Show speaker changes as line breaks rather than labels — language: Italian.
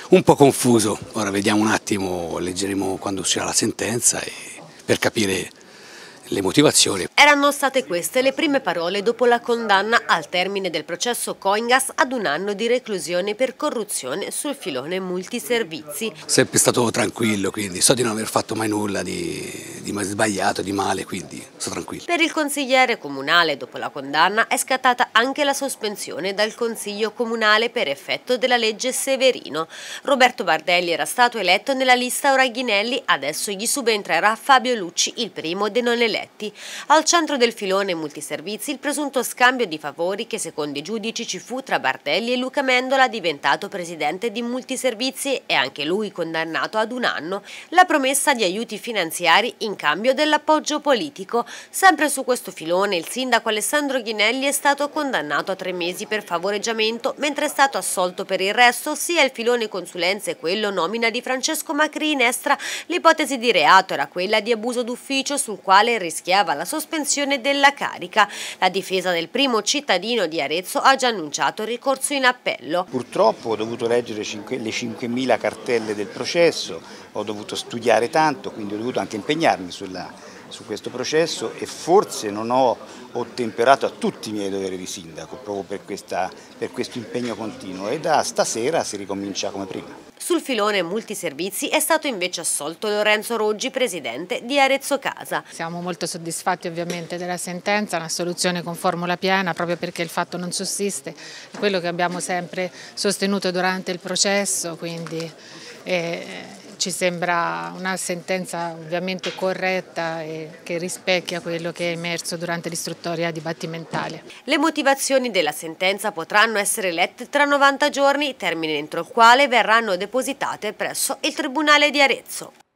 un po' confuso. Ora vediamo un attimo, leggeremo quando uscirà la sentenza per capire le motivazioni.
Erano state queste le prime parole dopo la condanna al termine del processo Coingas ad 1 anno di reclusione per corruzione sul filone multiservizi.
Sempre stato tranquillo, quindi so di non aver fatto mai nulla di sbagliato, di male, quindi sto tranquillo.
Per il consigliere comunale dopo la condanna è scattata anche la sospensione dal consiglio comunale per effetto della legge Severino. Roberto Bardelli era stato eletto nella lista Oraghinelli, adesso gli subentrerà Fabio Lucci, il primo dei non eletti. Al centro del filone multiservizi il presunto scambio di favori che secondo i giudici ci fu tra Bardelli e Luca Mendola, diventato presidente di Multiservizi e anche lui condannato ad 1 anno, la promessa di aiuti finanziari in cambio dell'appoggio politico. Sempre su questo filone il sindaco Alessandro Ghinelli è stato condannato a 3 mesi per favoreggiamento, mentre è stato assolto per il resto. Sia il filone consulenze e quello nomina di Francesco Macri in Estra. L'ipotesi di reato era quella di abuso d'ufficio, sul quale rischiava la sospensione della carica. La difesa del primo cittadino di Arezzo ha già annunciato ricorso in appello.
Purtroppo ho dovuto leggere le 5.000 cartelle del processo, ho dovuto studiare tanto, quindi ho dovuto anche impegnarmi su questo processo e forse non ho ottemperato a tutti i miei doveri di sindaco proprio per questo impegno continuo, e da stasera si ricomincia come prima.
Sul filone multiservizi è stato invece assolto Lorenzo Roggi, presidente di Arezzo Casa.
Siamo molto soddisfatti ovviamente della sentenza, una soluzione con formula piena proprio perché il fatto non sussiste, è quello che abbiamo sempre sostenuto durante il processo, quindi ci sembra una sentenza ovviamente corretta e che rispecchia quello che è emerso durante l'istruttoria dibattimentale.
Le motivazioni della sentenza potranno essere lette tra 90 giorni, termine entro il quale verranno depositate presso il Tribunale di Arezzo.